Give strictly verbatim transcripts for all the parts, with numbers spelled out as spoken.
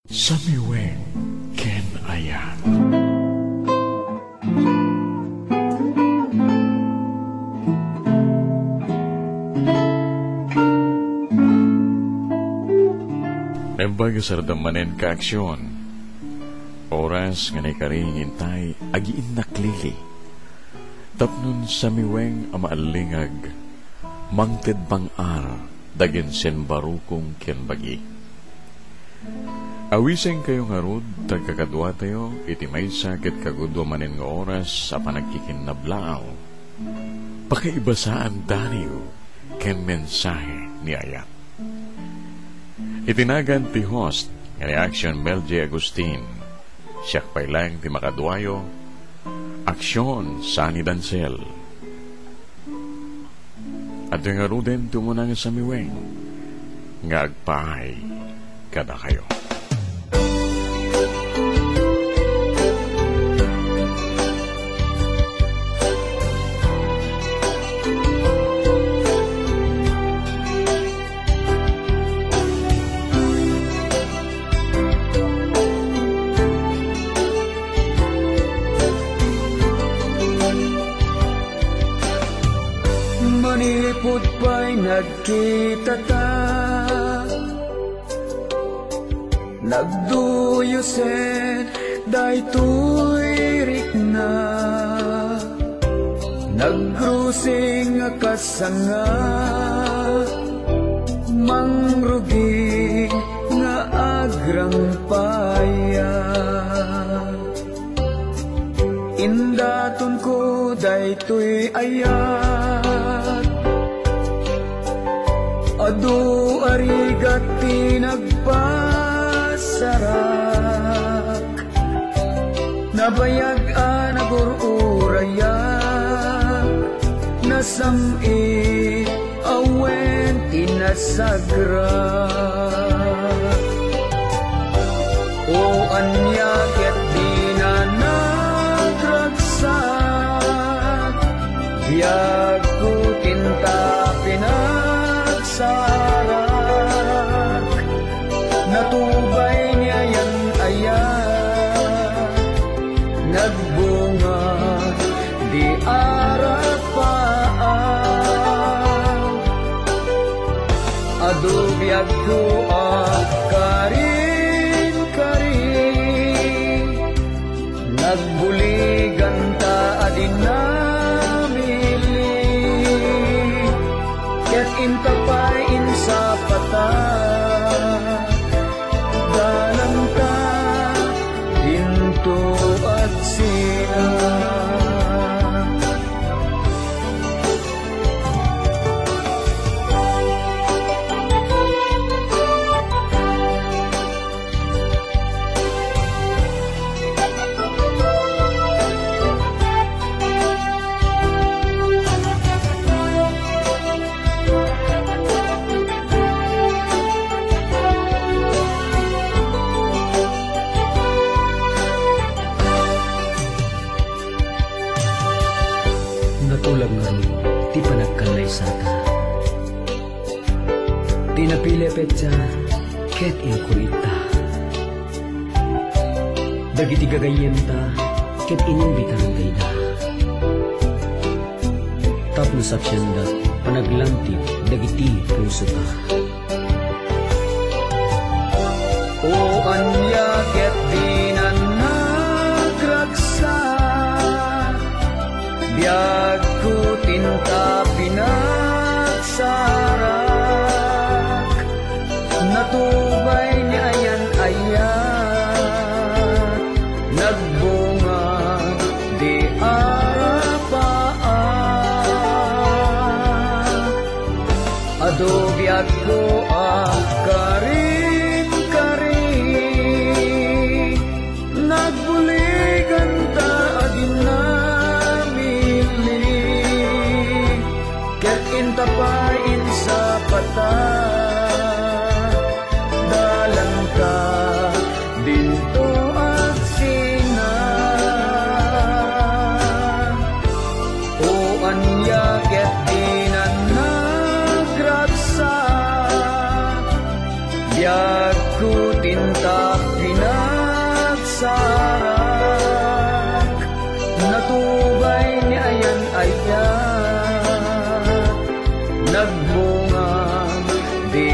Samiweng ken Ayat. Nembag sardamanen kaaksyon. Oras nga naikaring hintay agiin naklili. Tapnon Samiweng amaalingag. Mangted bangar dagin sen barukong ken bagi. Awiseng kayo nga rod, tagkakadwa tayo, iti may sakit kagudwa manin nga oras sa panagkikinnablaaw. Pakaibasaan daniyo ken mensahe ni Ayat. Itinagan ti host nga ni AKSYON Mel J. Agustin. Siyak pailang ti makadwayo, AKSYON Sonny Dancel. At yung nga ruden tumunang Samiweng, nga agpahay kada kayo. Manipod pa'y nagkita ta, nagduyusen daytoy rikna, nagrusing kasanga, mangrugi nga agrang paya. Indaton ko daytoy Ayat, adu arigat tinagpasarak, nabayag a nagururaya, nasami awen tinasagra. O anya ket dinanagragsak, biyag ko tinta pinagsarak, natubay niya yan Ayat, nagbunga di arapaan, adubiyag ko ang karin-karin, nagbuligan ta adin namili, ket intapay insa pata, dalam ta dinto at sila. Natulag nga rin, ti panagkalay sa ta. Tinapilepet siya, ket inkurita. Dagiti gagayen ta, ket inimbitan gayda. Tapno sa piyanda, panaglanti, dagiti puso ta. O anya ket dinanagragsak, biyag ko tinta pinagsarak, natubay niya yan Ayat, nagbunga di arapaan, ado biyag ko ang karin-karin, nagbuligan ta agin na tapain sa sa pinagsarak, natubay ni ayan ayat, nagbunga di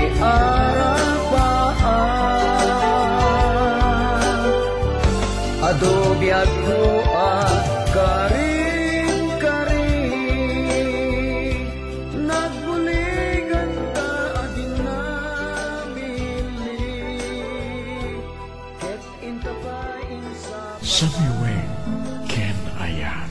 arapaan, adobe at buwa karing-karing, nagbuligan ta adin nabili, ket intapain sa Samiweng ken Ayat.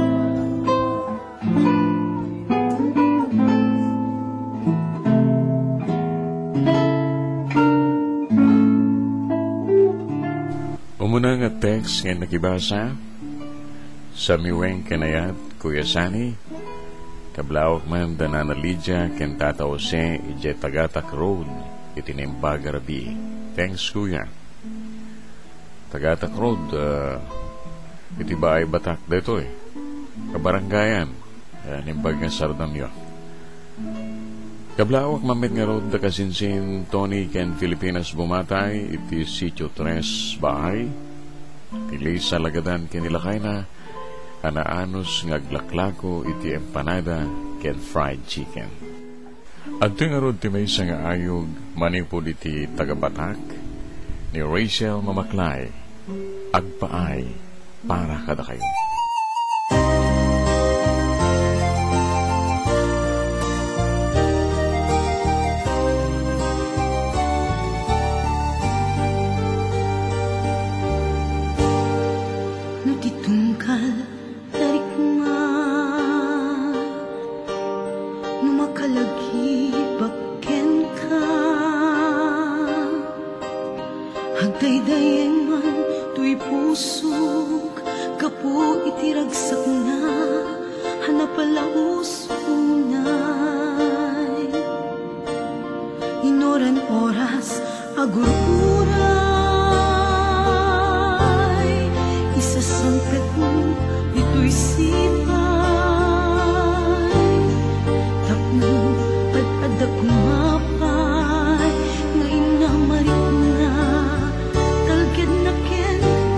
Umuna nga text nga nakibasa, Samiweng ken Ayat, Kuya Sonny, kablaok man danana Lydia ken Tata Jose, ije Tagatak Road, itinimbaga rabi. Thanks, Kuya. Tagatak Road, uh, iti ba ay batak dito eh. Kabaranggayan, uh, nimbag nga sardam yun. Kablaok mamit nga road da kasinsin Tony ken Filipinas bumatay, iti Sitio Tres Bahay, pili sa lagadan ken ilakay na, anaanos ngaglaklako iti empanada ken fried chicken. At nga road ti may nga ayog, manipod iti tagabatak, ni Rachel Mamaklay, agpaay para kada kayo. Nutitungkal tarik ma, numakalagi bakken ka, hagdaydayen man tuy pusok, kapo itiragsak na, hanapalaos unay. Inoran oras, agururay, isasangkat mo ito'y sipay, tapno at-adak kumapay, ngayon na marik na, talgad na ken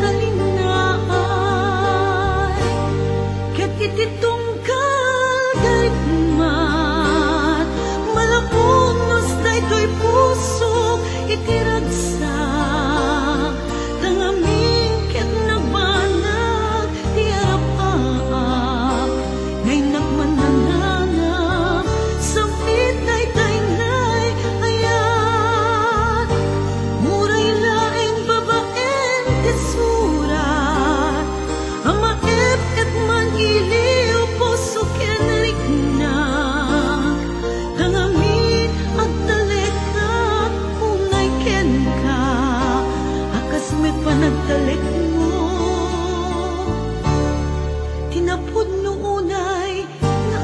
talinaay, ket ititungkal galit mat, malapunos na ito'y puso, itiragsak, tangamin ket nagbanag, di arap-aap, ngay nagmanananap, sampit ay taynay ayat, muray laeng babaen tesurat, amaep et man iliw puso ken riknak, tangamin agtalekak, unay ken ka, akas met panagtalek mo, tinapod no unay na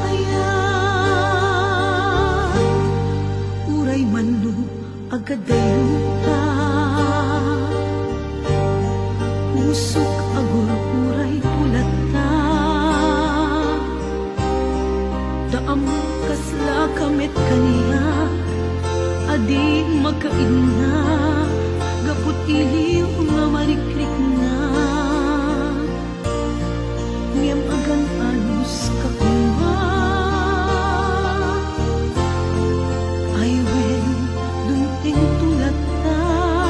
ayat, uray man no agadayuta, pusok agur-uray pulata, daam kasla kamet kaniya, adi magkaina, gapot iliw nga marikrik na, ngem agan anus kakuma, ay wen dunting tulata,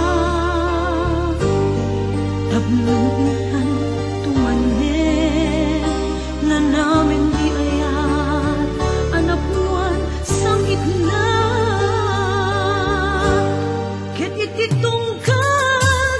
tabnutan tumanen, na namin di ayat, anapuan sang itna, ket ititungkal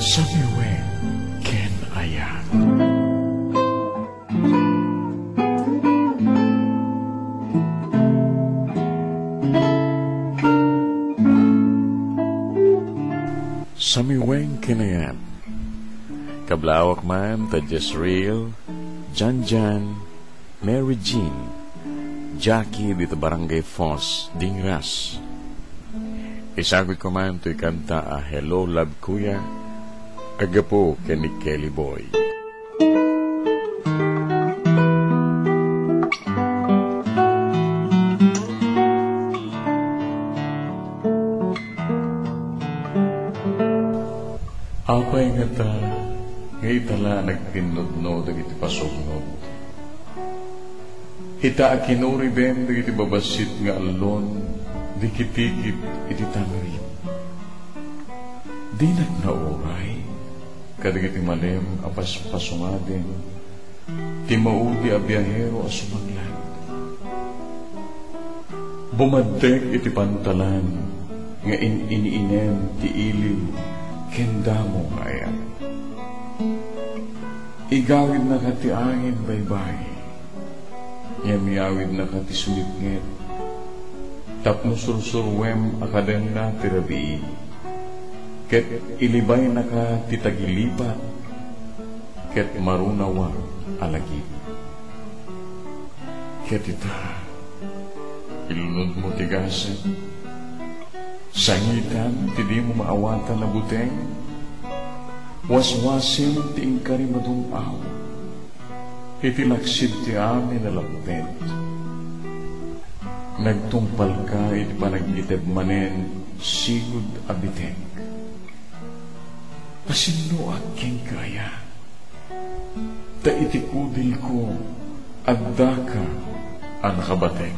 Samiweng ken Ayat. Samiweng ken Ayat. Kablawak man ta Jezreel, Janjan, Mary Jean, Jackie dito Barangay Foss, Dingras. Isagod ko man to'y kanta a Hello Love Kuya, agapo kani Kelly Boy. Apay nga ta, ngay tala nagtinod-no dagiti pasugnod. Hita akinuri ben dagiti babasit nga alon, dikitikit iti tangrin. Di nagnauray, kadagiti malem apas pasungaden, ti maudi a biyahero a sumaglan. Bumadek iti pantalan, nga in-iniinem ti iliw, kendamo kaya. Igawid na ka ti angin baybay, yamiyawid na ka ti sulipngit, tapno sursurwem akadeng na ti rabii, ket ilibay na ka ti tagilipat, ket marunawa alagip. Ket ita, ilunod mo tigasan, sangitan ti di mo maawatan na buteng, waswasin ti ingkari madumaw, itilaksid ti amin na lapet. Nagtungpal ka iti panagiteb manen sigud abitek. Pasino aking kaya, ta iti kudil ko adda ka ang nakabatek.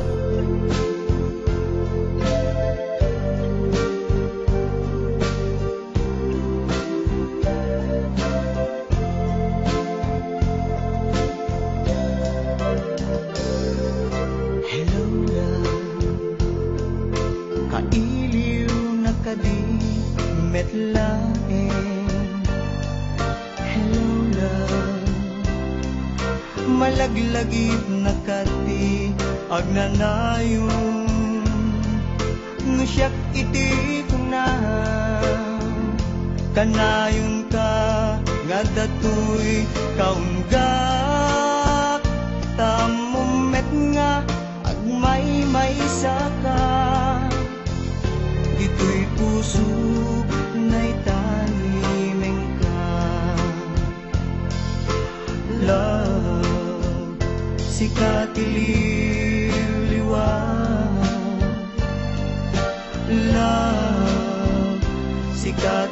Malaglagip na kati agnanayon no siyak iti kunahan kanayon ka nga datoy kaunggak tamumet nga agmay-may saka dito'y puso na'y tanimeng ka. Love, sikat ililiwanag. Love, sikat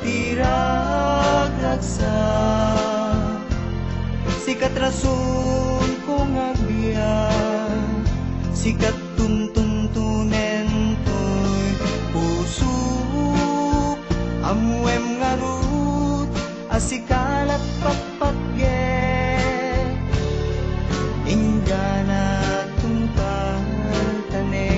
iragagsak. Sikat rason kong agbiyak. Sikat tuntuntunen to'y pusok. Amuem ngarut asikalat papatge. Ingana tungpaltane.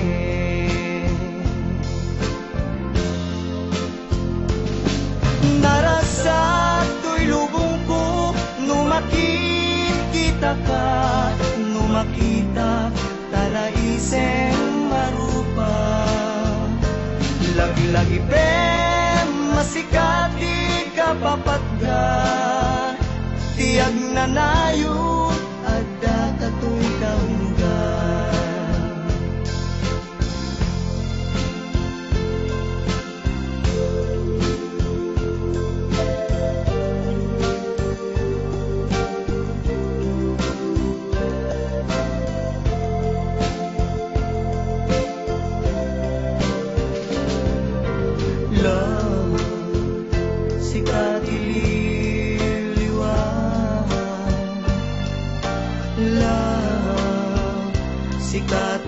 Narasat to'y lubong ko numakita ka, numakita talaiseng marupa. Lagi-lagi pem masikati ka papatga. Tiag na nayo adda kato'y kaunggan. Love, sikat ililiwanag. Love, sikat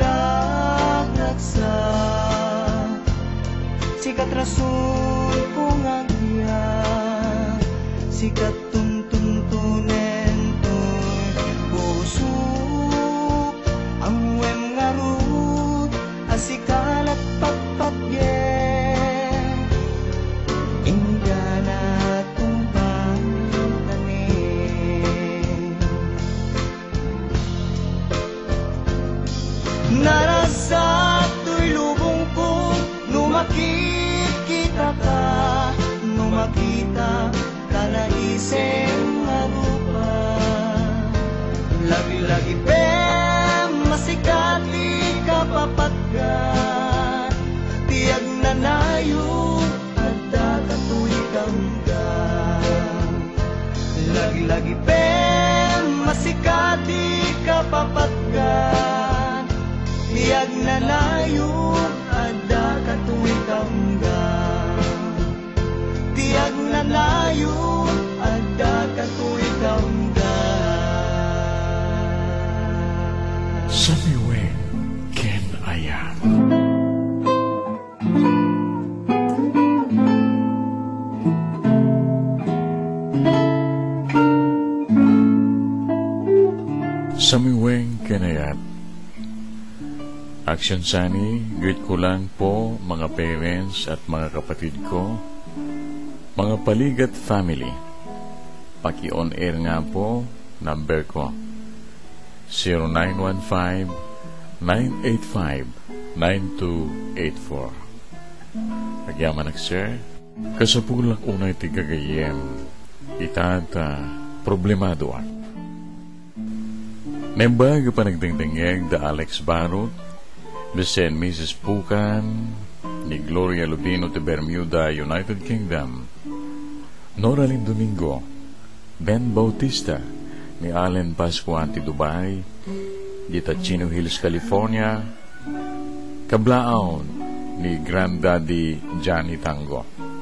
iragagsak. Sikat rason kong agbiyak. Sikat tuntuntunen to'y pusok. Ang wem ngarut asikalat papatye. Ingana kita ka, no makita ka na iseng marupa. Lagi-lagi pem masikati ka papatgan, tiyag na nayo at dakatuy kangga. Lagi-lagi pem masikati ka papatgan, tiyag na nayo at dakatuy kangga. Tiyag na nayo at dakatuy kangga. Samiweng ken Ayat. Samiweng ken Ayat. Action Sonny, greet ko lang po mga parents at mga kapatid ko, mga Paligat family. Paki-on air nga po, number ko zero nine one five, nine eight five, nine two eight four. Nagyaman ak sir, kasapulak unay tigagayem, itata problemado ak. Nembaga pa nagdangdangeg da Alex Barot, the Saint Missus Pukan, ni Gloria Lubino de Bermuda, United Kingdom, Noralyn Domingo, Ben Bautista, ni Allen Pascuanti, Dubai, di Chino Hills, California, Kablaon, ni Granddaddy Johnny Tango.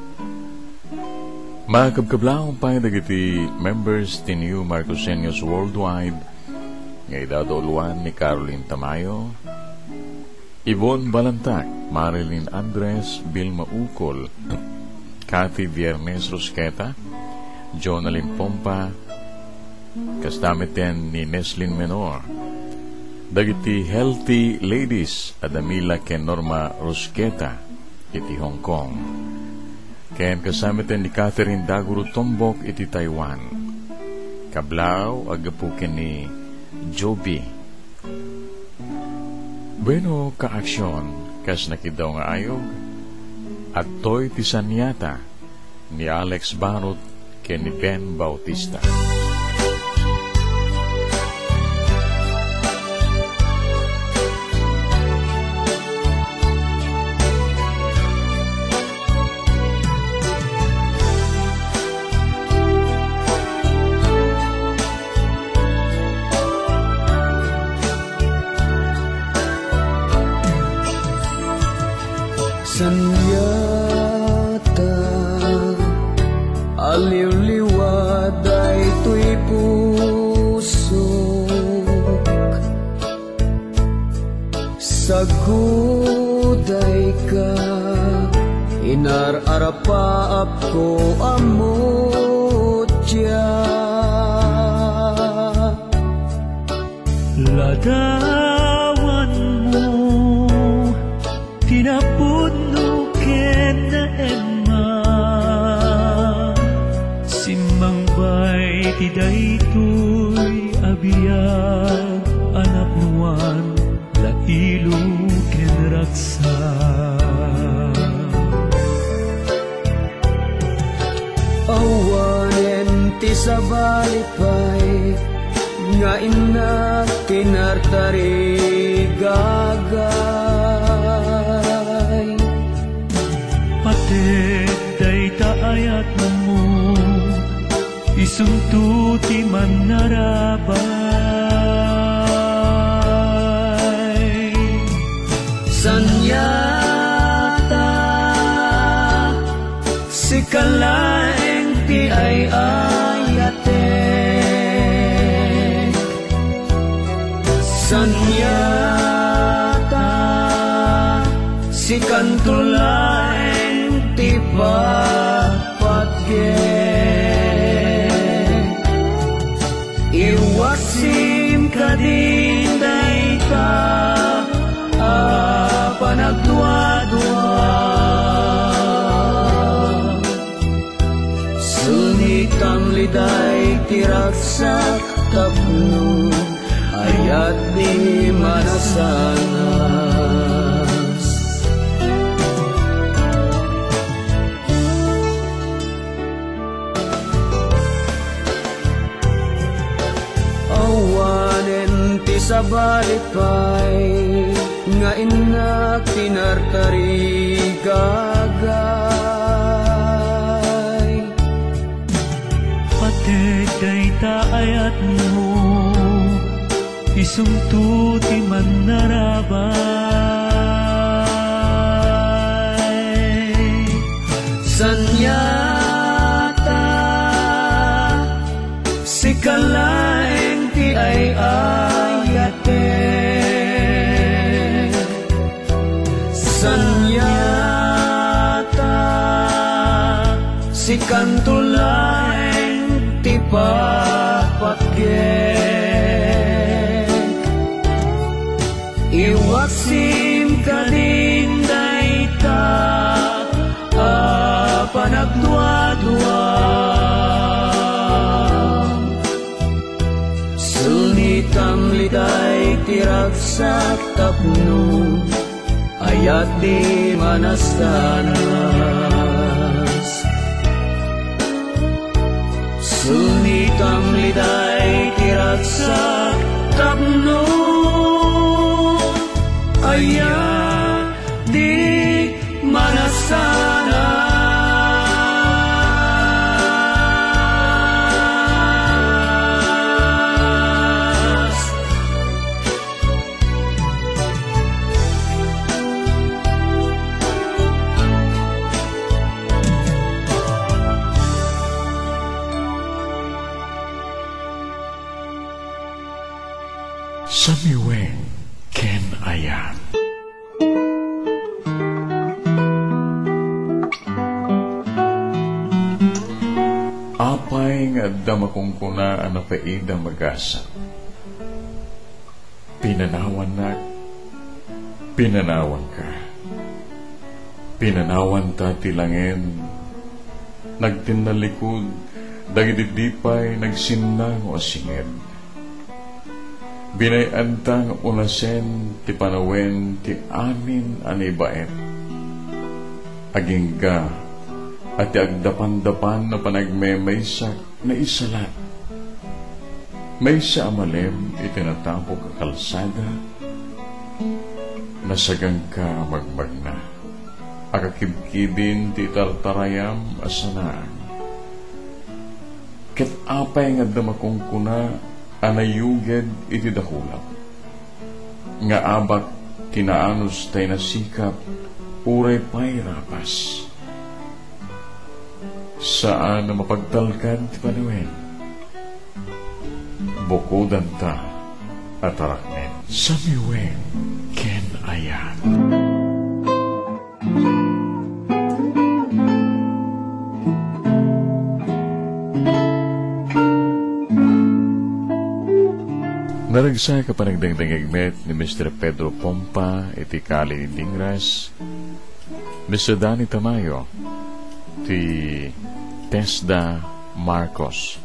Mga kabkablaon pa dagiti members ti New Marcosenius Worldwide, nga idadoluan ni Caroline Tamayo, Yvonne Balantac, Marilyn Andres, Vilma Ukol, Cathy Viernes Rosqueta, Jonalyn Pompa, kastamiten ni Neslin Menor, dagiti Healthy Ladies, Adamila ken Norma Rosqueta, iti Hong Kong, ken kastamiten ni Catherine Daguro Tombok, iti Taiwan, kablaw agapuken ni Joby. Bueno, ka-aksyon, kas nakidaw nga ayog, at to'y tisanyata ni Alex Barot ken ni Ben Bautista. Sanyata aliw-liwad ay to'y pusok, saguday ka inar-arapaap ko amutya. Ladawan mo tinapudno ken na emma, simmang bay ti daytoy abiyag anak nuan lailo ken raksa. Awanen ti sabalipay nga ina kinartari gagay, pated day taayat mo isuntuti man narabay. Sanyata si kalaeng ti ay ayate, sanyata si kantulaeng ti papatge, iwasim kadin dayta a panagdua-dua, sunitang liday tiraksak tapno ayat di manasanas. sa balipay nga inak tinartari gagay. Pateday ta ayat mo isungtuti man narabay. Sanyata si kalaeng ti ay ayate. Sanyata si kantulaeng ti papatgek. Iwaksim ka din dayta panagdua-dua. Sunitam liday tiragsak tapno ayat di manastanas. Sunitam liday tiragsak tapno ayat di manastanas. Samiweng ken Ayat. Apay nga damakungkuna ang napaida magasa. Pinanawan na, pinanawan ka. Pinanawan ta tilangin, nagtinalikod, dagididipay, nagsinang o asingid. Binayantang unasen ti panawen ti amin anibaet. Aging ga at ti agdapan-dapan na panagmemaysak na isalat. May sa amalem itinatapok ka kalsada, nasagang ka magmagna. Akakibkibin ti tartarayam asanaan. Ket apay nga damakungkuna anayuged iti dakulap. Nga abak tinaanos tay nasikap, uray pa'y rapas. Saan na mapagtalkan ti panawen? Bukodan ta at arakmen. Samiweng ken Ayat. Naragsa ka pa nagdagdagigmet ni Mister Pedro Pompa, iti Kali ni Dingras, Mister Danny Tamayo, ti Tesda Marcos,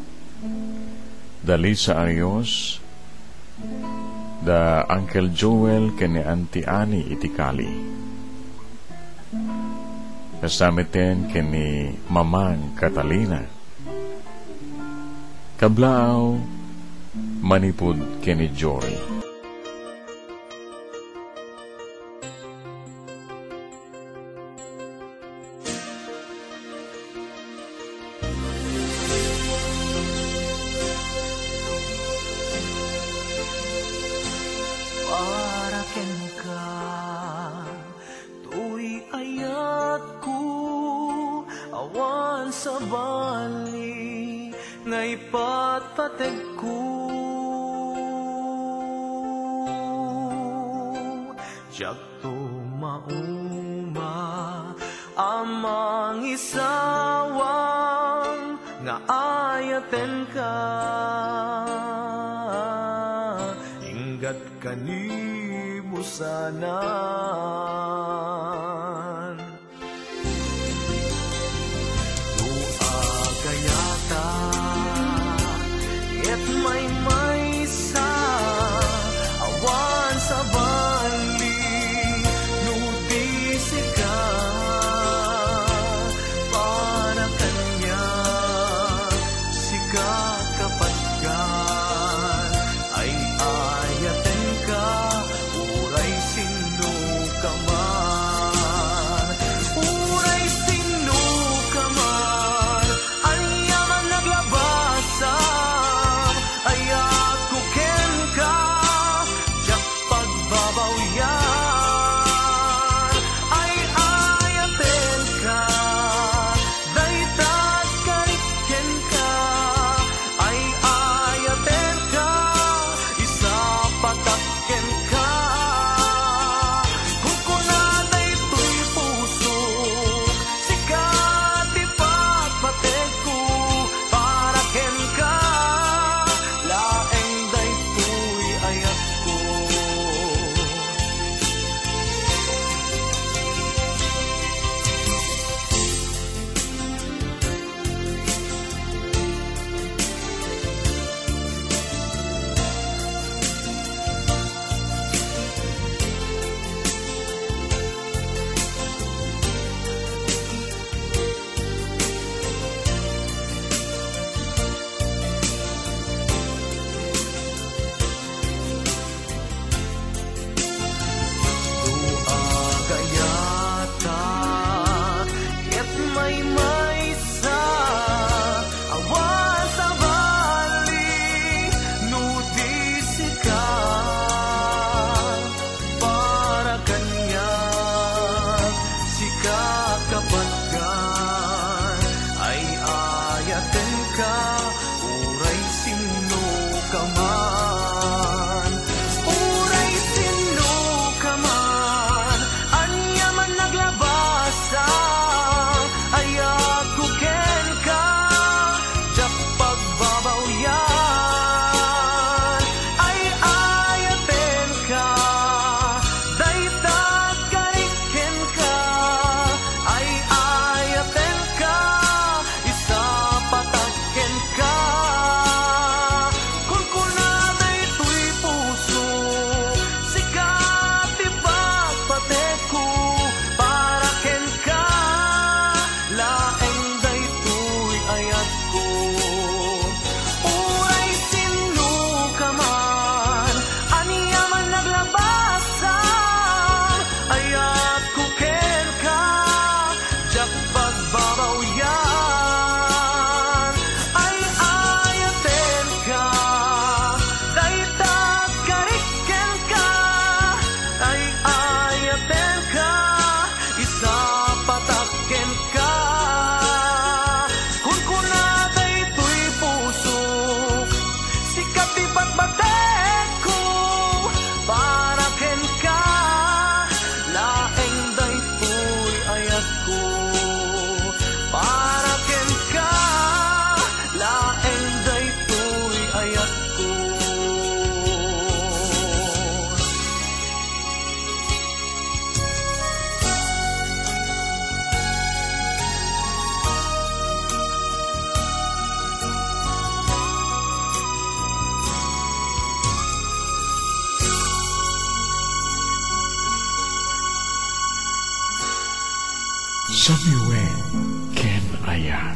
Dalisa Arios, da Uncle Joel kani Auntie Annie iti Kali. Kasamiten kani Mamang Catalina. Kablao manipud kani Jory. Para ken ka tuy ayat ko awan sa bali ngay patpateg ko. Jakto mauma amang isawang nga ayaten ka. Ingat kanimo sanan. Luagayata et may may sa awan sa bali. Ay Samiweng ken Ayat.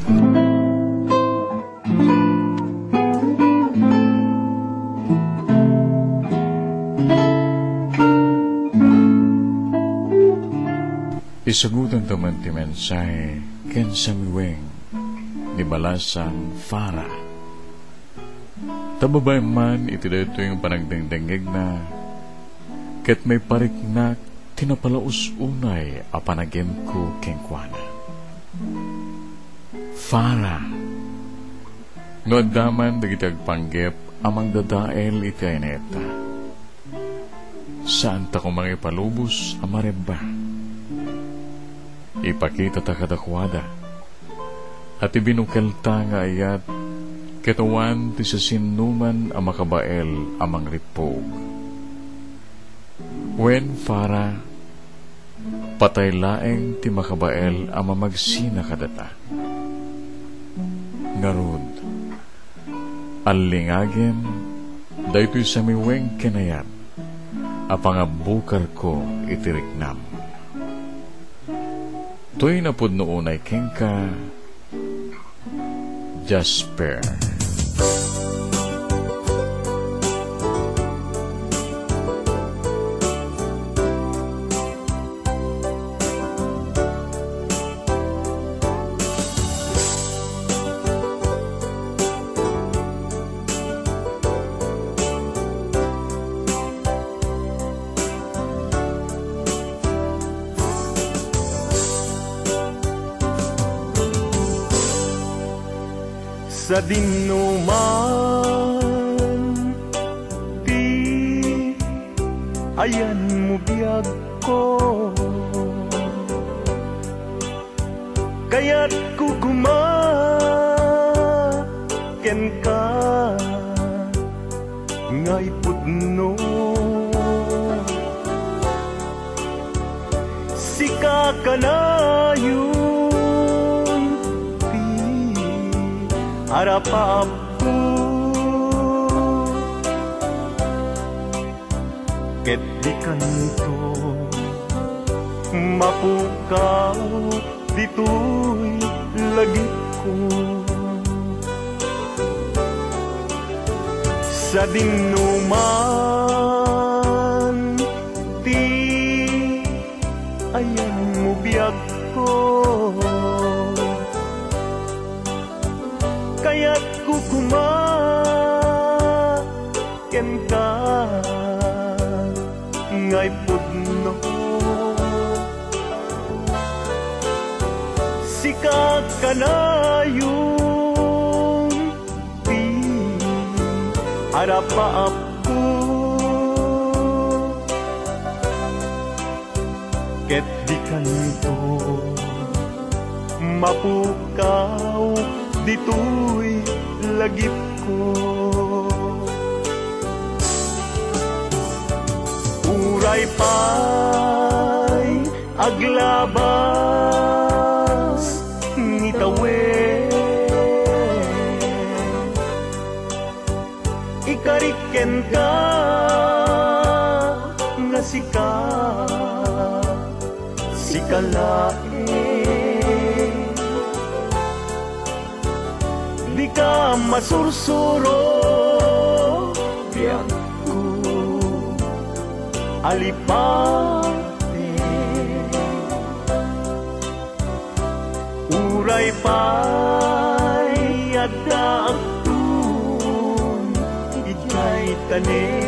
Isagutan taman ti mensahe ken Samiweng ni balasang Fara. Tababay man iti dito yung panagdengdengig na ket may pariknak tinapalaos unay a panagem ko kenkwana. Fara no daman dagiti agpanggep amang dadael iti Ayneta. Saan ta ko mga ipalubos amaremba? Ipakita ta kadakwada at ibinukel ta nga ayat ketawan ti sa sinuman ang makabael amang ripog. Wen Fara patay laeng ti makabael ang mamagsina kadata. Ngarud allingagen daytoy Samiweng kenayat a pangabukar ko itiriknam. To'y napod noonay kengka Jasper. Sa dinuman di ayan mo biyag ko, kaya't kugumaken ka ngay pudno. Sika ka na yun harapapu ket di kanto mapukaw dito'y lagit ko. Sa dinuman ti ayan mo biyag ko, kaya't kukumaken ka ngay pudno. Sika ka na yung di harapaap ko, ket di kanto mapukaw dito'y lagip ko. Uray pa'y aglabas ni tawen, ikariken ka nga sika sikalae. Di ka masursuro biyak ko alipate, uray pa'y adda agtun ijay tanen.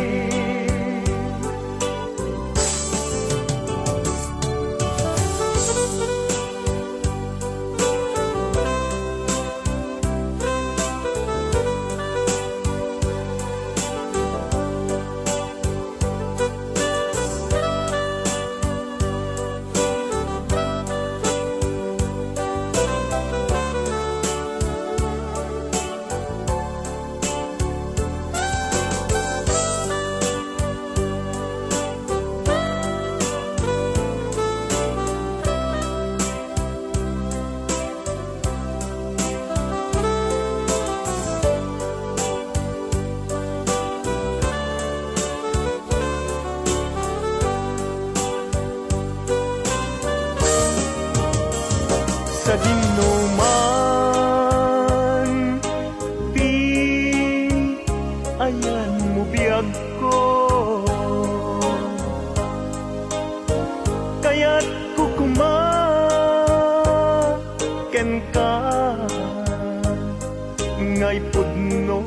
sa dinuman, di ayan mo biyag ko. Kaya't kukumaken ka ngay pudno.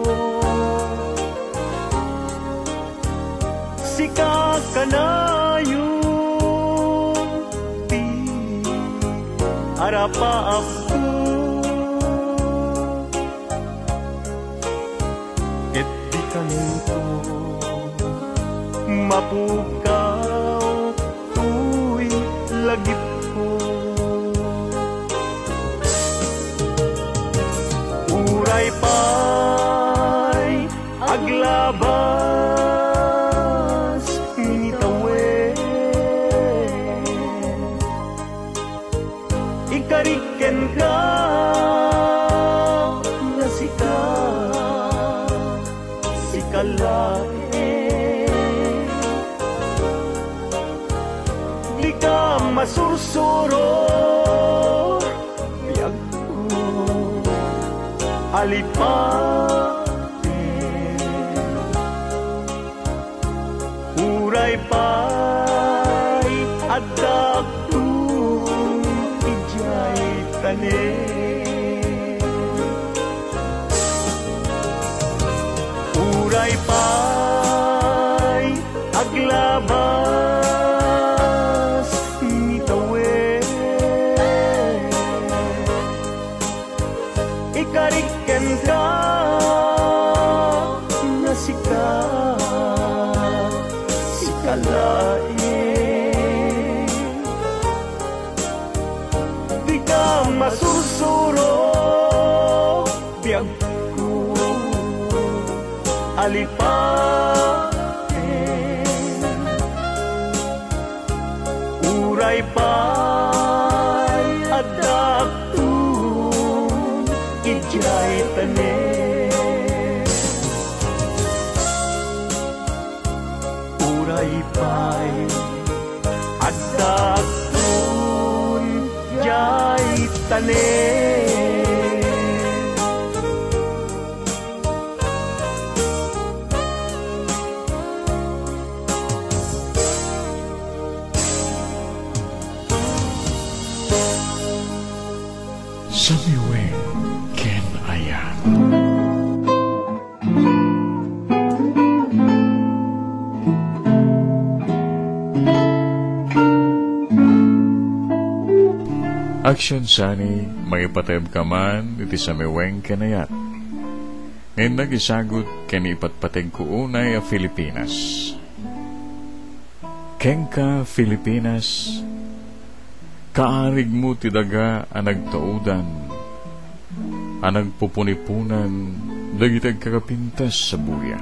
Sika ka na yung di arapa ako. Et di ka nito mapukaw tuy lagip ko. Uray pa'y aglabas minitawen, ikariken ka na sika sikalae. Di ka masursuro biyag ko alipate. Uray pa'y adak tung ijay tanen. Uray pa'y aglabas nitawen, ikariken ka na sika sikalain. Di ka masursuro biyag ko alipaten. Uray pa'y adak tung ijay tanen. Uray pa'y adak tung ijay tanen. Samiweng ken Ayat. Aksyon Sonny, may patayab ka man, iti Samiweng ken Ayat. Ngayon nagisagot ken ipatpateg ko unay a Filipinas. Kenka Filipinas, kaarig mo ti daga ang nagtaudan, ang nagpupunipunan, dagitag kakapintas sa buya.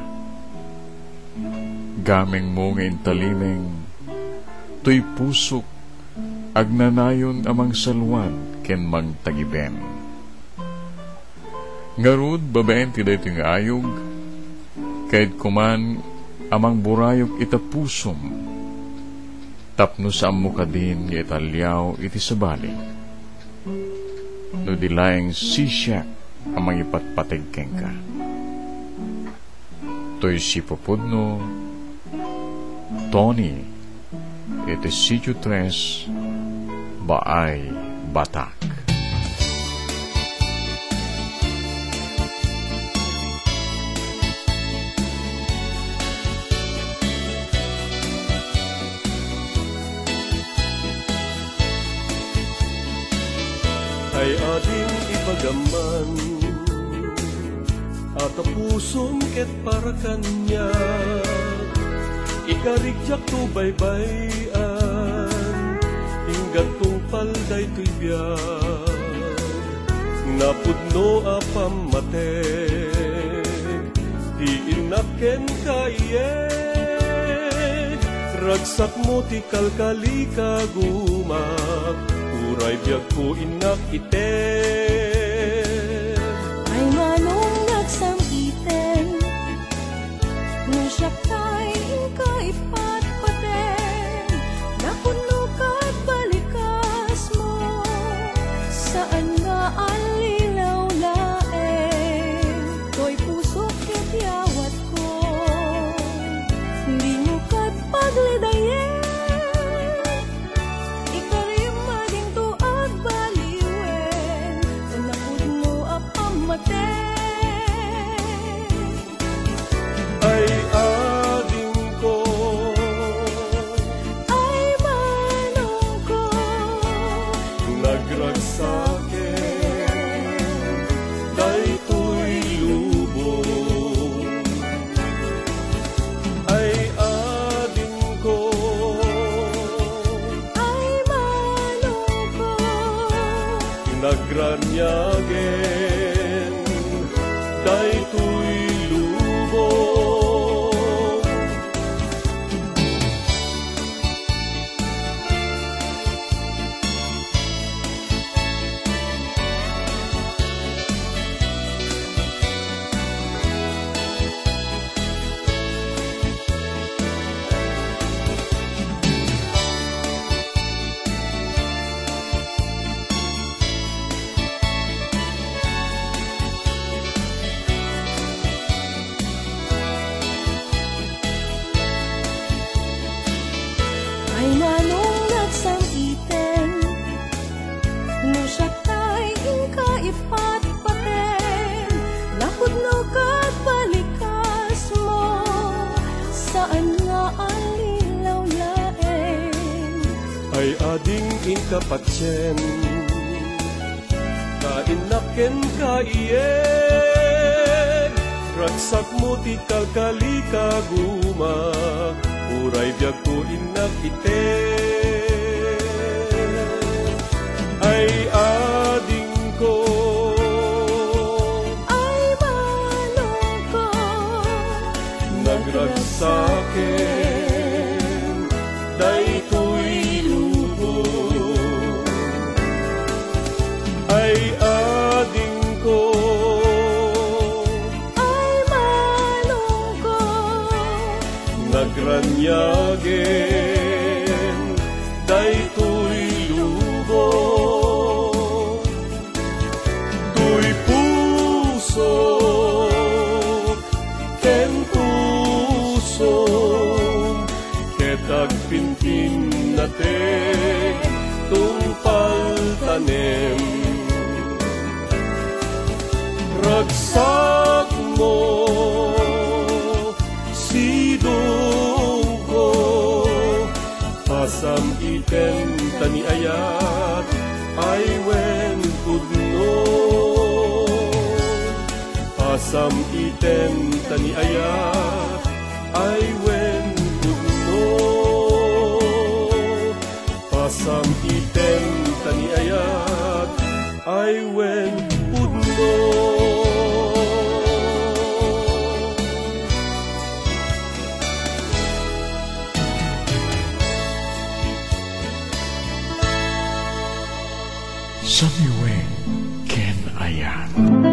Gameng mo ngayon talimeng, tuy pusok, agnanayon amang salwad, ken mang tagiben. Ngarud, babaen ti dayto nga ayog, kahit kuman amang burayok itapusom, tapno sa amu ka din nga italyaw iti sabali. No dilayang sisya amang ipatpategkeng ka. To'y si Popudno, Tony, iti sityo tres, Baay, Batak. Ay ading ipagaman at pusong ket para kanya, ikarigyak to baybayan, inggan tupal day to'y biyag, napudno apam mate, di inaken kaye, ragsak mo ti kalkali kagumak, uray biyag ko inak ite. Ay manong nagsamiten, nung siya kay hingkay patpaten, napuno ka't balikas mo, saan nga alilaw laeng, to'y puso ket yawat ko, di mo kat paglidayen, ikarim maging tuag baliwen, napudno apamate. Ay ading ko, Ay manong ko, nagragsaken, daytoy lubong. Ay ading ko, ay manong ko, nagranyagen, daytoy lubong. ay nanong nagsamiten, no siya tay ingkaipat paten, napudno kat balikas mo, saan nga alilaw laeng. Ay ading inkapatyen, kainaken kaiyeg, ragsak mo ti kalkali kaguma, uray biag ko inakite. Ay ading ko, Ay manong ko, nagragsaken, daytoy lubong. Ay ading ko, ay manong ko, nagranyagen, daytoy lubong. Tuy puso, ken puso, ketagpintin natin, tungpal tanem. Ragsak mo, sidong ko, asam iten tani ayat, ay wen kudno. Asam iten tani ayat, ay wen kudno. Asam iten tani ayat, ay wen kudno. Samiweng ken Ayat.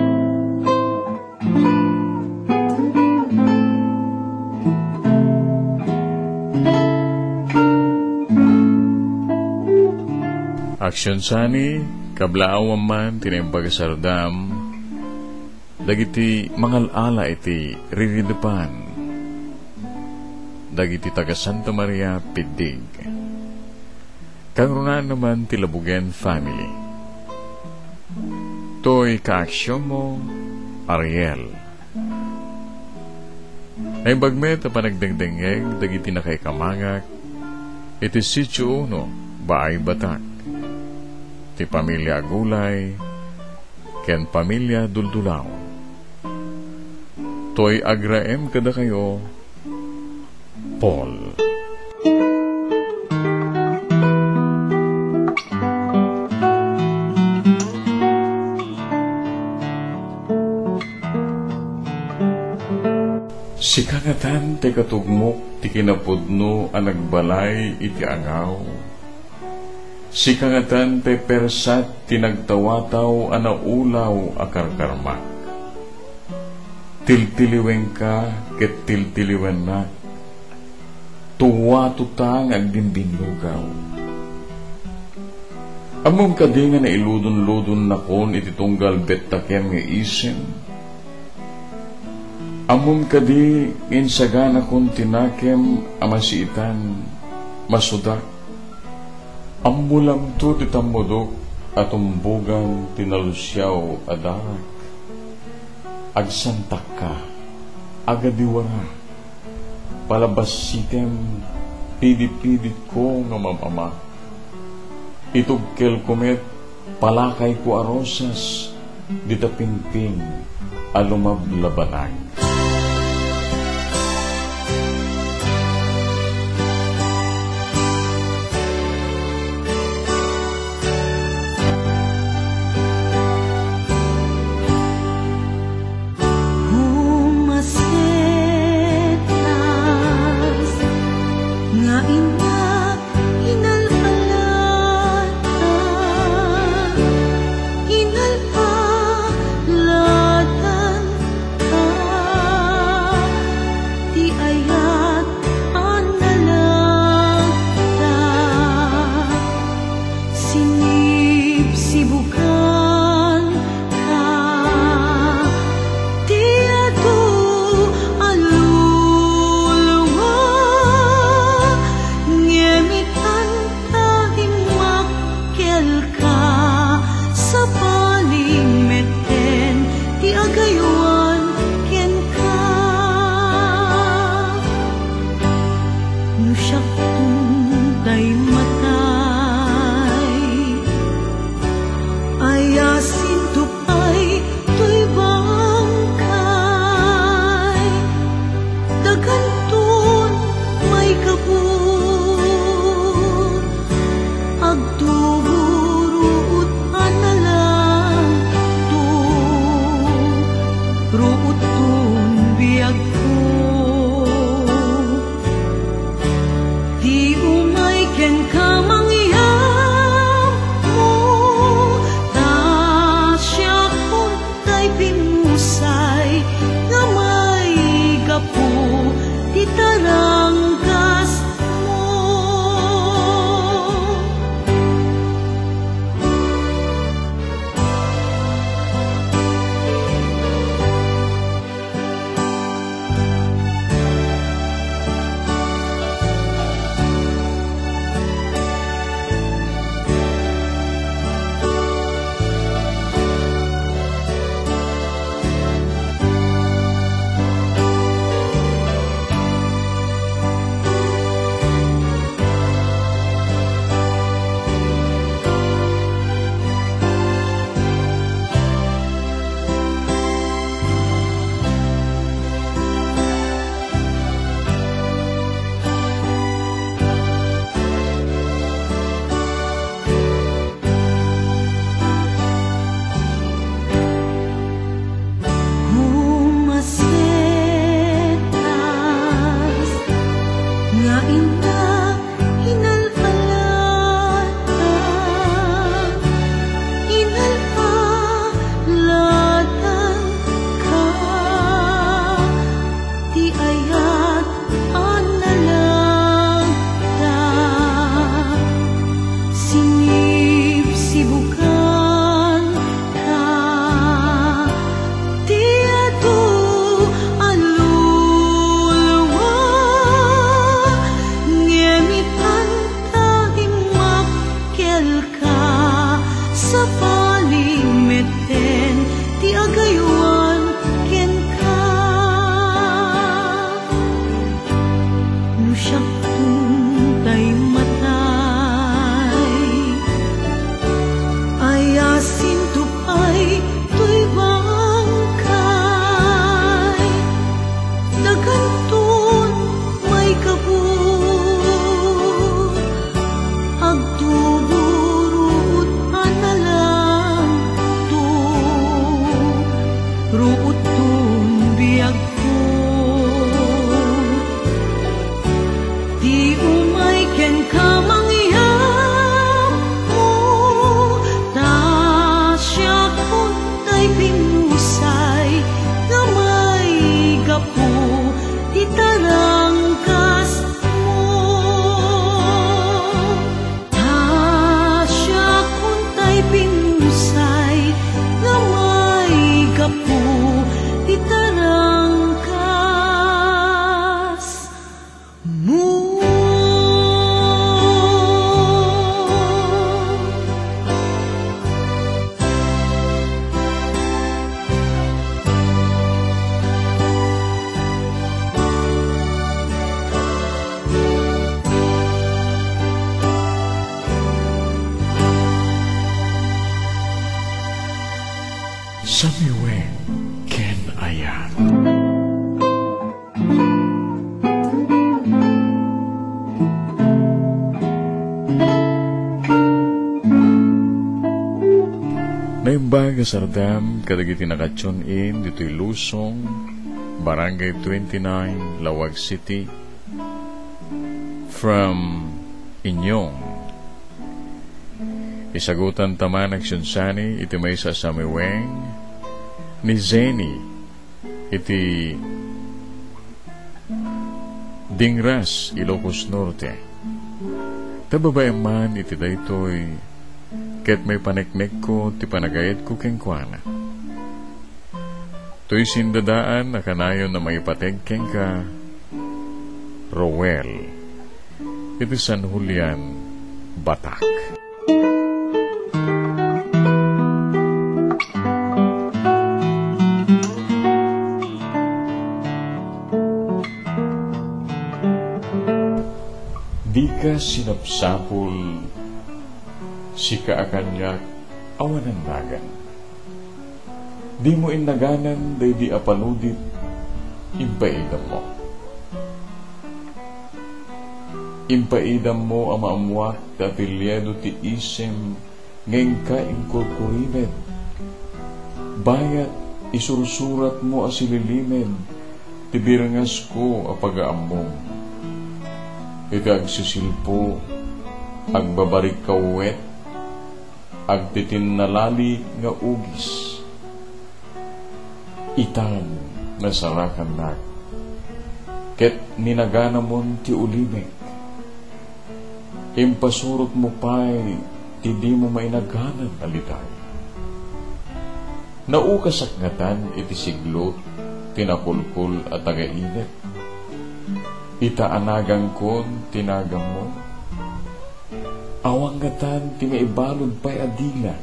Aksyon sani, kablaawan man, tinimpagasardam, dagiti mangalala iti riridepan, dagiti taga Santa Maria Pidig. Kangrungan naman tilabugen family. To'y kaaksyon mo, Ariel. Ay bagmet na panagdengdengeg, dagiti na kay kamangak, iti sityo uno, baay batak. Ti pamilya Gulay, ken pamilya Duldulaw. To'y agraem kada kayo, Paul. Si kangatan ti katugmok ti kinapudno ang nagbalay iti angaw. Si kangatan ti persat ti nagtawataw ang naulaw a karkarmak. Tiltiliwen ka ket tiltiliwen na. Tuwa tutang agdimbinlugaw. Amom kadi nga nailudon-ludon na kon iti tunggal betakem nga isen. Amom kadi insagana kon tinakem amasiitan masudak. Amulam to titamodok at umbugan tinalusyaw adarak. Agsantak ka, agadiwara, palabas sitem, pidit-pidit ko nga mamama. Itugkel kumet, palakay ko arosas, ditapingping, alumablabanay. Samiweng ken Ayat. Naimbag sardam kadagiti nakatune in dito'y Lusong, Barangay twenty-nine, Laoag City, from inyong isagutan taman agsyonsani iti may sa Samiweng ni Zeni iti Dingras, Ilocos Norte. Tababae man iti daytoy ket may paneknek ko ti panagayat ko kengkwana. To'y sindadaan na kanayon na may pateg kengka Rowel iti San Julian, Batak. Di ka sinapsapul si kaakanyak awanan nagan. Di mo innaganan day di apaludit impaidam mo. Impaidam mo amaamuak ta pilyado ti isem ngayon ka inkorkurimed. Bayat isursurat mo asililimed ti birangas ko apagaammo. Ika agsisilpo agbabarik kawet agtitin nalali nga ugis itan nasarakan nak ket ninagana mon ti ulimek impasurot mo pa'y ti di mo mainaganan alitay naukasakngatan iti siglot tinakulkul at tagainit itaanagang kon tinagam mo awang gatan ti maibalod pa'y adila.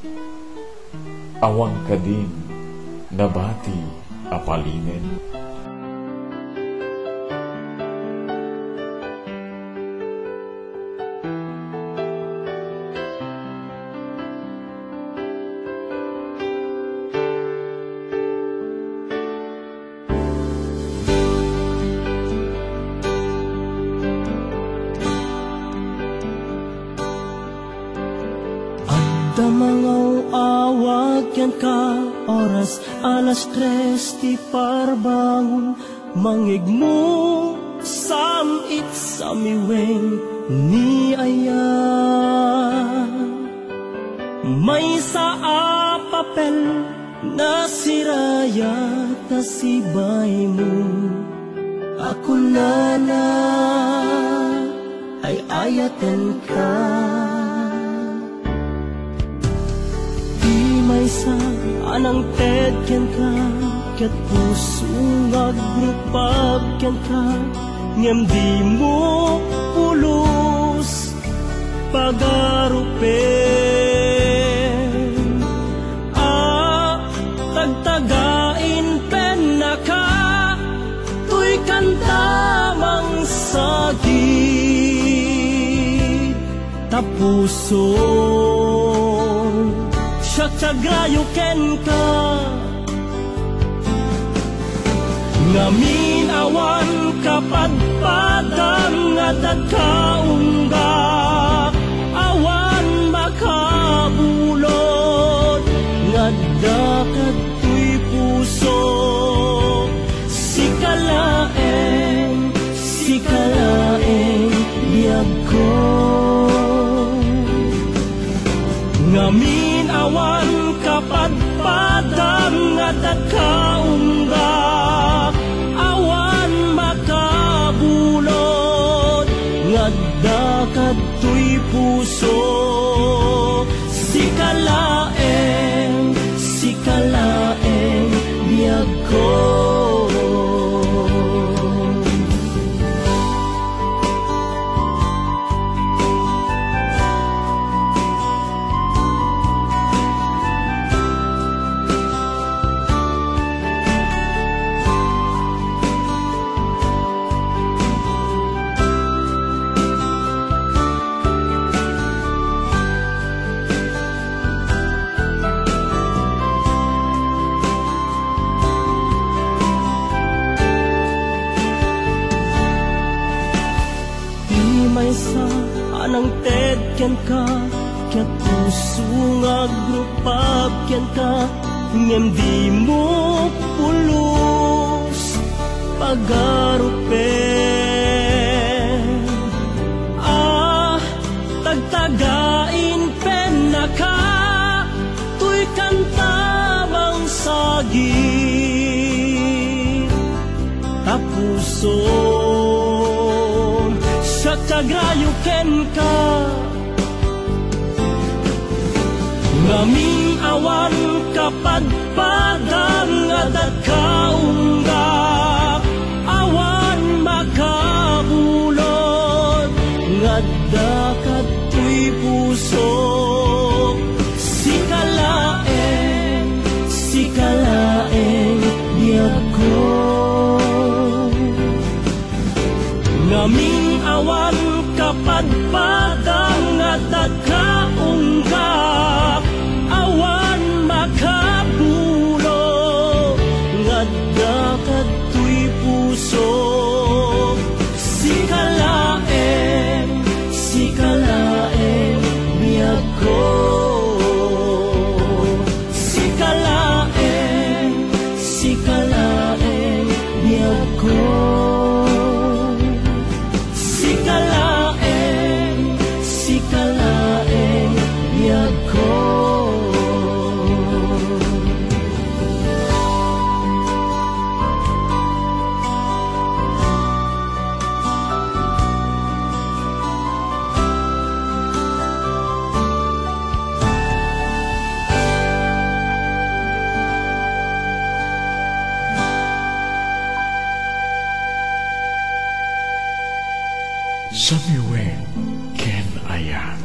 Awang ka din nabati apalinen. Damangaw awag yan ka oras alas tres ti parbangon mangigmo samit Samiweng ni Ayat. May sa papel na sirayat na sibay mo ako na na ay ayatan ka. May sa anang ted ken ka ket puso ngagrupag ken ka ngem di mo pulos pagarupen ah tagtagain pen na ka tuy kantamang sagit tapuso Syagrayo ken ka ngamin awan kapadpadam nga dagkaungga awan makabulod nga dakatoy puso sikalaeng sikalaeng biyag ko ngamin awan kapadpadam nga dagkaungga awan makabulod nga dakatoy puso sikalaeng sikalaeng Anang ted ken ka, kya puso nga grupap ken ka, ngem di mo pulos pagarupen. Ah, tagtagain pen na ka, tuy kanta bang sagit, tapuson sa tagayo ken ka. Ngaming awan kapadpadang adat kaunggak, awan makabulod ngadda katoy puso. Sikalaeng, sikalaeng biyag ko. Ngaming awan kapadpadang adat kaunggak, awan makabulo ngadda katoy puso. Sikalaeng, sikalaeng biyag ko. Sikalaeng, sikalaeng biyag ko. Sikalaeng, sikalaeng biyag ko. Samiweng ken Ayat.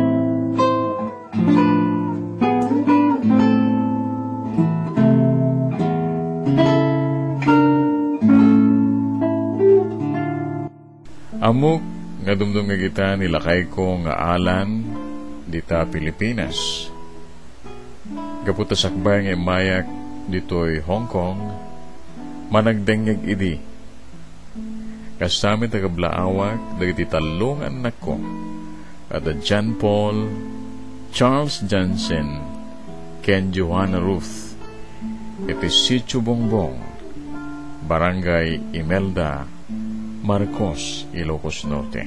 Amok nga dumdum nga kita nilakay ko nga alan dita Pilipinas. Gaputa sakbay nga imayak ditoy Hong Kong, managdengeg idi. Kasami taga Laoag, dagiti talong anak ko, ada John Paul, Charles Johnson, Ken Johanna Ruth, iti Sitio Bongbong, Barangay Imelda, Marcos, Ilocos Norte.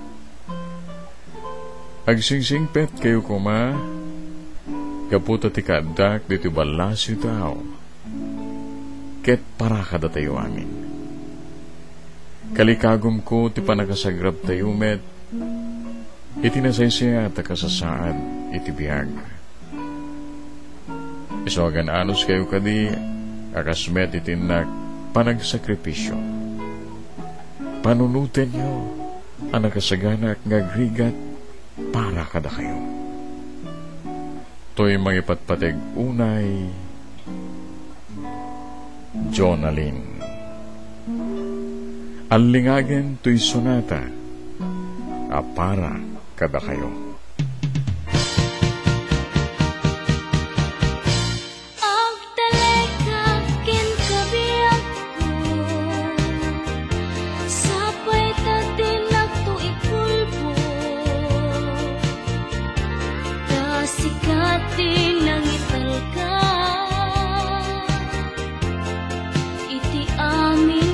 Agsingsingpet kayo kuma, kaputa ti kadak dito balasyo tao, ket para kada tayo amin. Kalikagom ko ti panagasagrab tayo met, iti nasaysaya at kasasaad iti biyag. Isogan anos kayo kadi, akasmet iti nak panagsakripisyo. Panunutin nyo ang nakasaganak ngagrigat para kada kayo. To'y mangipatpateg unay, Jonalyn. Alingagen to'y sonata, apara kada kayo. Ang taleka kin kabiyak ko, sapay tatinag to ipulbo, kasikatin ng italka, iti amin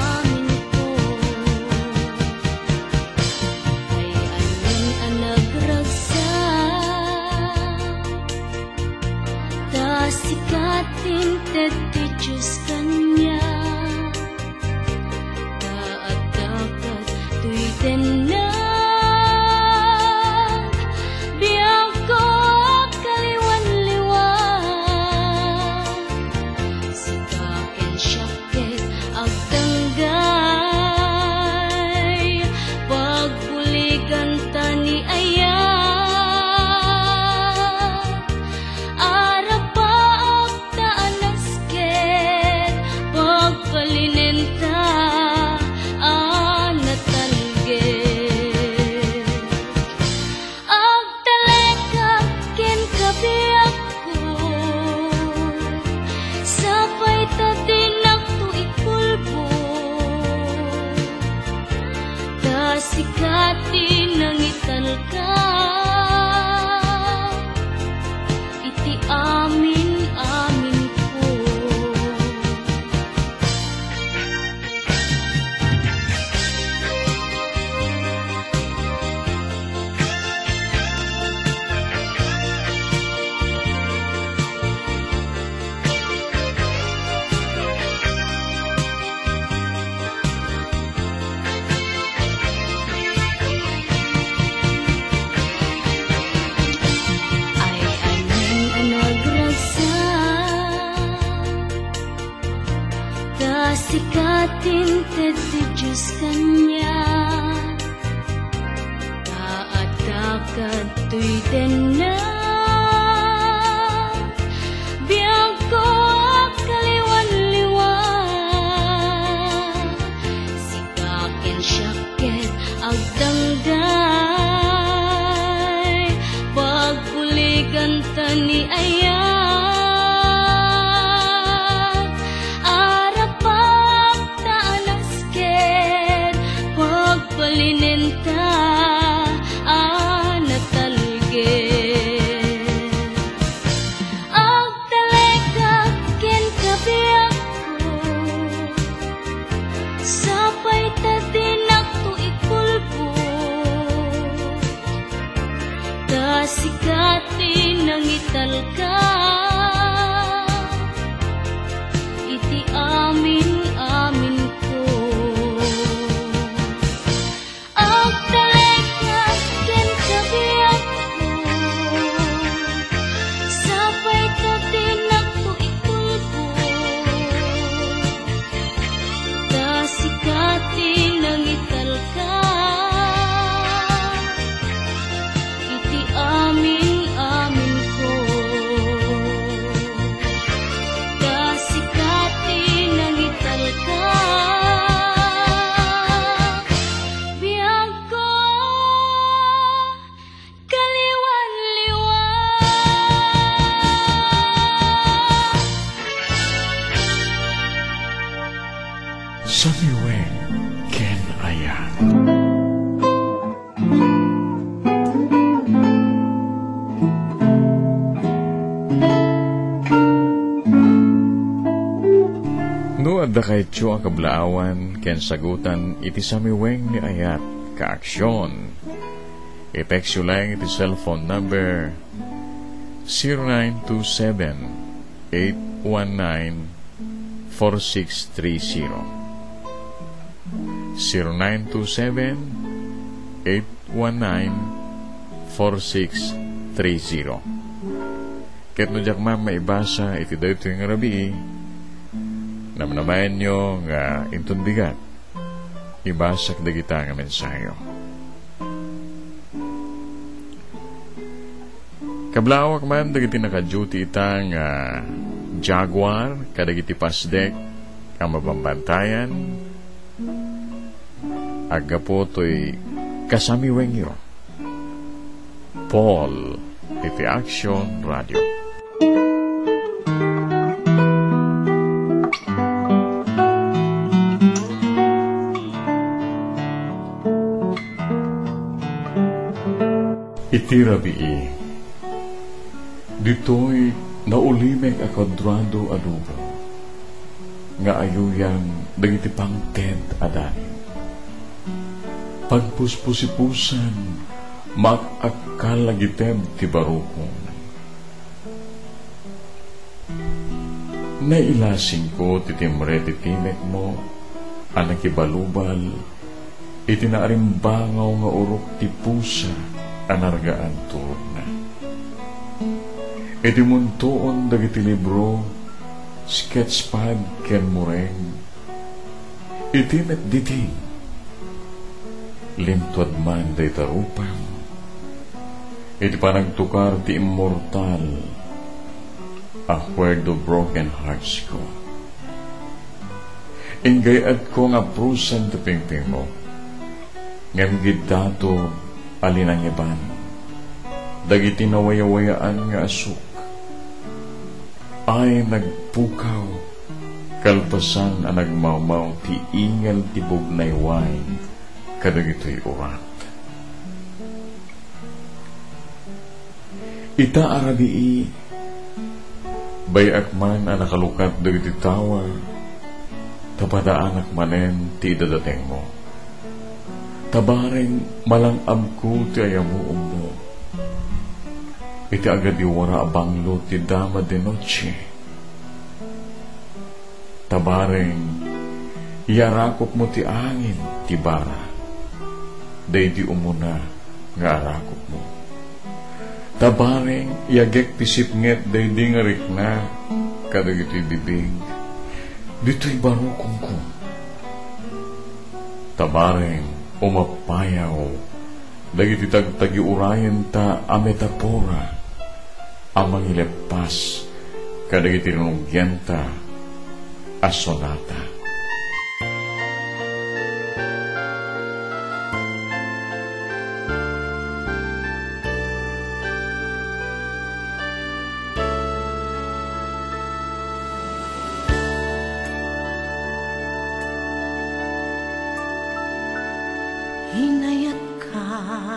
sikatin teti Diyos kanya, taat dapat tuy tenag, biyag ko kaliwan-liwan, sikakin syakit agtanggay, pagpuligan tani Ayat. But sikatin ted ti Diyos kanya. Taat-takad tuy na biyag ko kaliwan-liwan. Sikakin syaket agdangday pagpuligan tani Ayat. Sikati nang italka iti amin amin ko. Agdaleka ken kabiyak ko sapay tatinak to itulpo. Ta sikati nang italka amin amin ko. Kasikati nang italka biyag ko kaliwan-liwan. Samiweng ken Ayat. No adda kay Tio ang kablaawan ken sagutan iti Samiweng ni Ayat ka-aksyon. I-text you lang iti cellphone number zero nine two seven, eight one nine, four six three zero zero nine two seven, eight one nine, four six three zero. Ket no jak ma'am maibasa iti daytoy nga rabii namnamayan nyo nga intundigat ibasak dagita nga mensayo. Kablawak man dagiti naka-duty itang uh, Jaguar kadagiti pasdek ang mabambantayan agapo to'y kasamiweng yo Paul iti AKSYON Radio. Iti rabii, dito'y naulimeg a kwadrado adubo, nga ayuyang dagiti pangted adanin. Pagpuspusipusan, makakal lagiteb ti barukon. Nailasing ko ti timre ti timek mo, anak ibalubal, iti naarimbangaw nga urok ti pusa, anargaan turog na. Iti muntoon dagiti libro, sketchpad ken mureng, iti met diting, lintwad man day tarupang, iti panagtukar ti immortal, a word of broken hearts ko. Ingayad ko nga prusan ti pingping mo, ngam gidato alinang iban, dagiti nawayawayaan nga asuk, ay nagpukaw, kalpasan ang nagmamaw ti ingal ti bugnay wine, kadagito'y urat. Ita arabii, bayak man ang nakalukat dagiti tawa, tapadaanak manen ti idadateng mo. Tabareng malangab ko ti ayamu umbo. Iti agad iwara abanglo ti dama de noche. Tabareng iarakop mo ti angin ti bara. Day di umuna nga arakop mo. Tabareng iagek ti sipnget day di ngarik na kadagiti bibig. dito'y barukong ko. Tabareng umapayaw, dagiti tagtagiurayan ta a metapora, amang ilepas, kadagiti rinungyenta a sonata. Hinayat ka,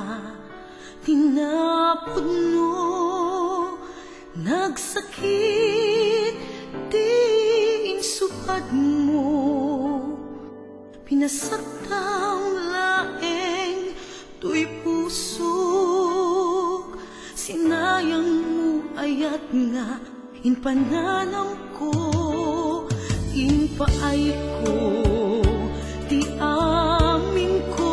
tinapod mo, nagsakit, di insupad mo, pinasaktang laeng, to'y pusok, sinayang mo ayat nga, inpananam ko, inpaay ko, di amin ko,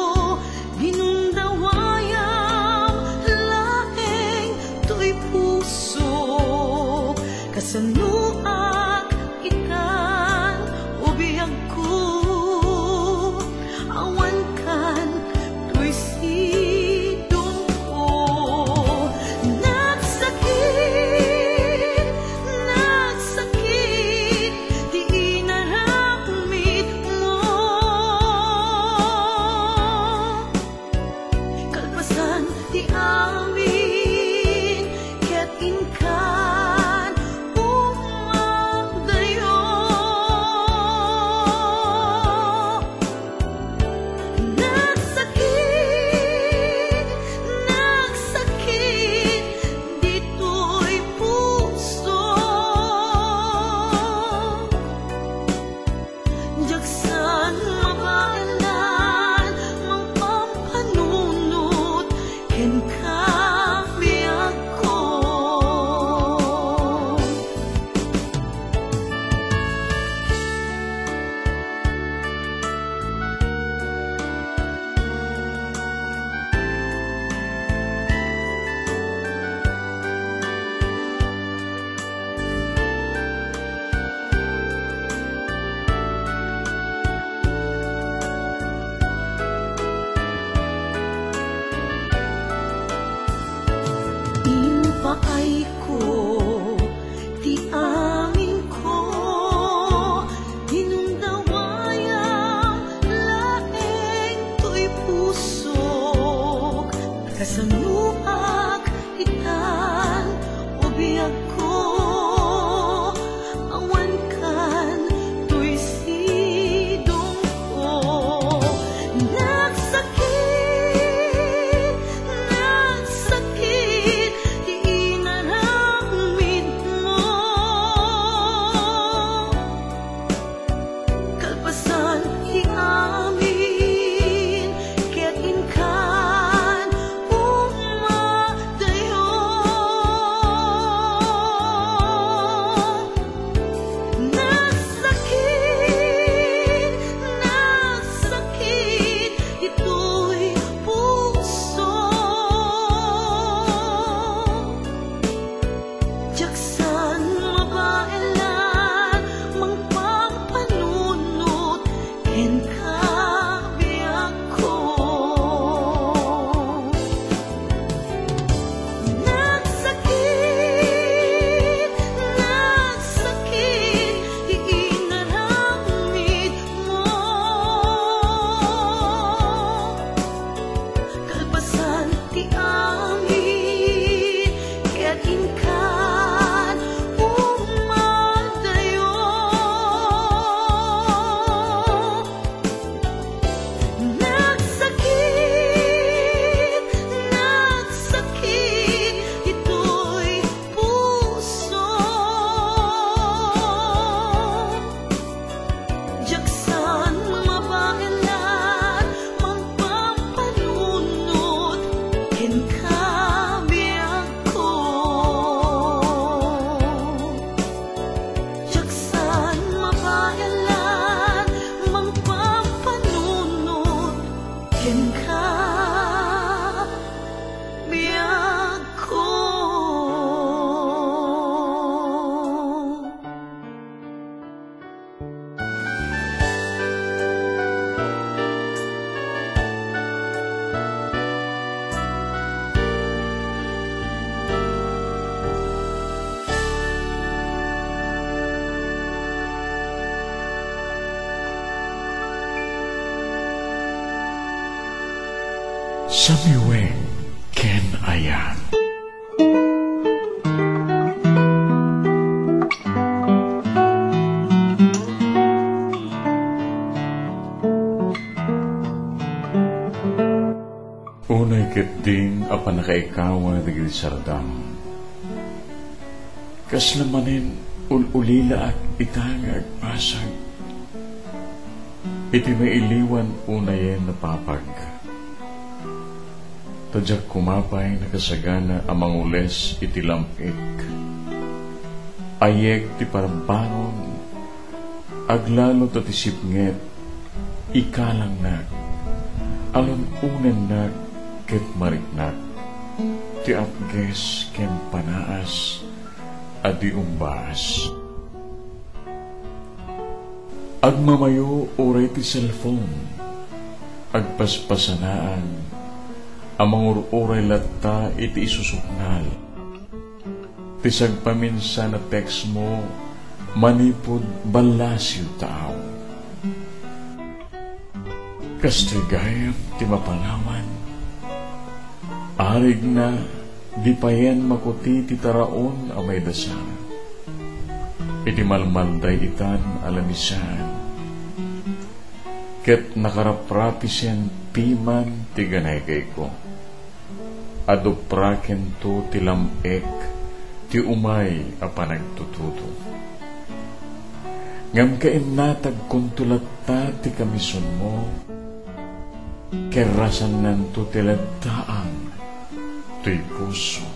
kasanuak ikan ubiyag ko awan kan to'y sidong ko nagsakit nagsakit di inaramit mo kalpasan di amin ket inkan Samiweng ken Ayat. Unay ket din apan nakaikawa dagiti sardam. Kas namanin ululila at itang agpasag. Iti mailiwan unayen na papag. Tadyak kumapay nakasagana amang ules iti lampik. Ayeg ti parambangon. Aglalo to ti sipnget. Ikalang na. Alon unen na ket mariknak. Ti apges ken panaas. Adi umbas. Agmamayo oray ti cellphone. Agpaspasanaan. Amang uray latta iti isusuknal. Tisag paminsan na text mo, manipod balasyo tao. Kastigayam ti mapalawan. Arig na di payen makuti ti taraon amay dasar. Iti malmalday itan alamisan. Ket nakaraprapisen piman ti ganay kay ko. Adupraken to ti lamek ti umay a panagtututo. Ngam kain natag kuntulat ta ti kamison mo. Kerasan nanto ti ladtaang ti puso.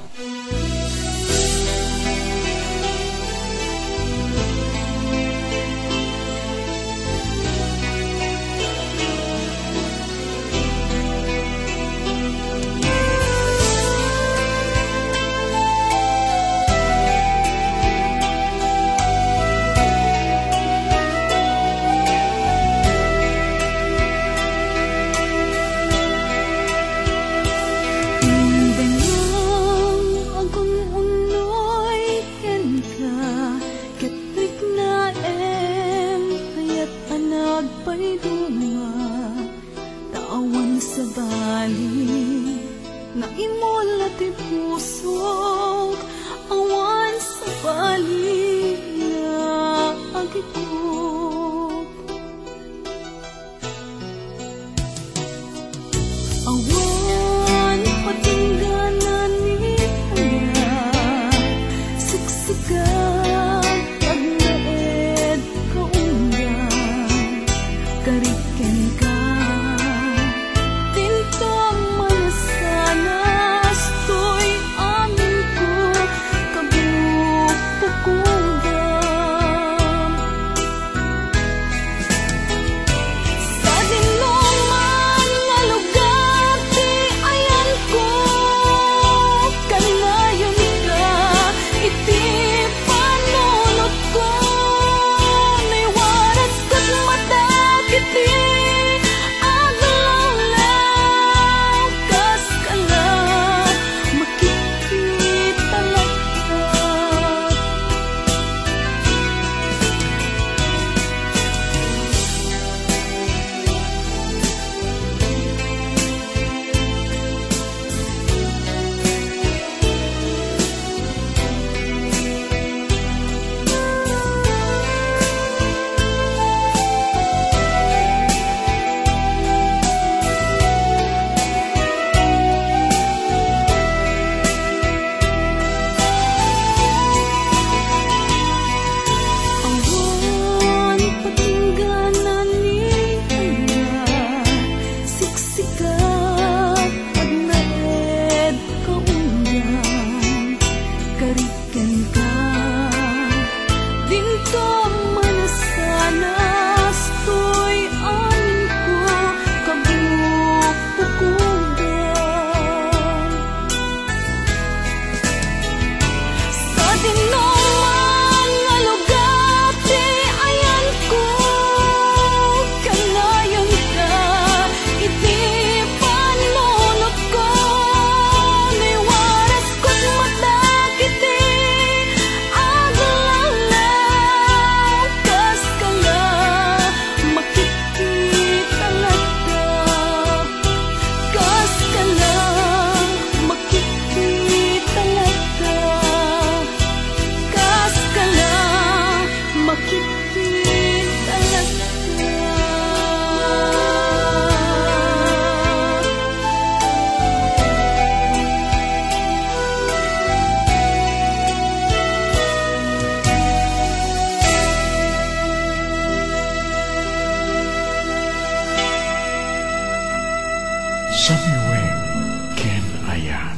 Samiweng ken Ayat.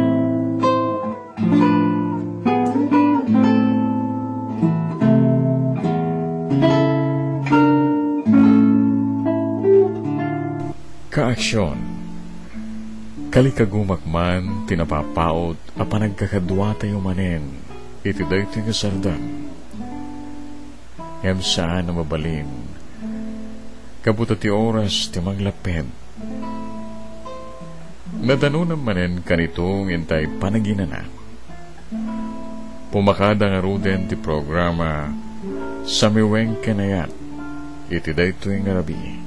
Kaaksyon, kalikagumakman, tinapapaot, a panagkakadwa tayo manen, iti daytoy nga sardam. Ngam saan na mabalin, kabuta ti oras ti manglaped. Nadanunan manen kanitong intay panaginana. Pumakada nga ruden ti programa Samiweng ken Ayat, iti daytoy nga rabi.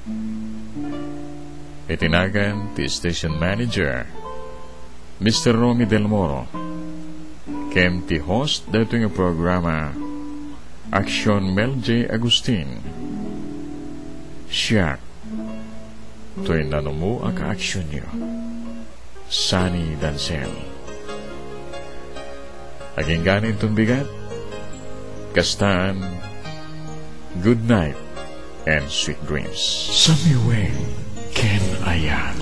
Itinagan ti station manager Mister Romy Del Moro kem ti host dato nga programa AKSYON Mel J. Agustin. Siya to'y nanumu ang ka-aksyon niyo, Sonny Dancel. Aging ganin itong bigat, kastaan, good night and sweet dreams. Samiweng ken Ayat.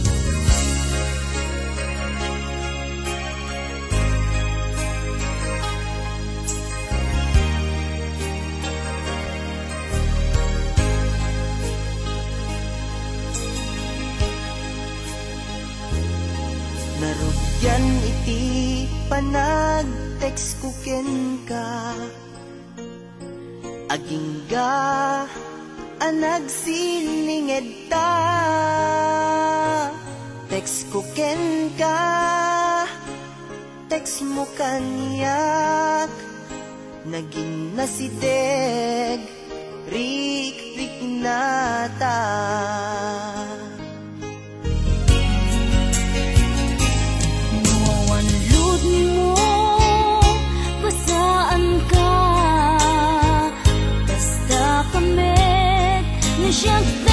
Narugyan iti panag-text ko ken ka, agingga anagsilinged ta. Text ko ken ka, text mo kaniyak, naging nasideg, rik-rik na ta. Nawawanlod mo, pasaan ka, basta kami na siyang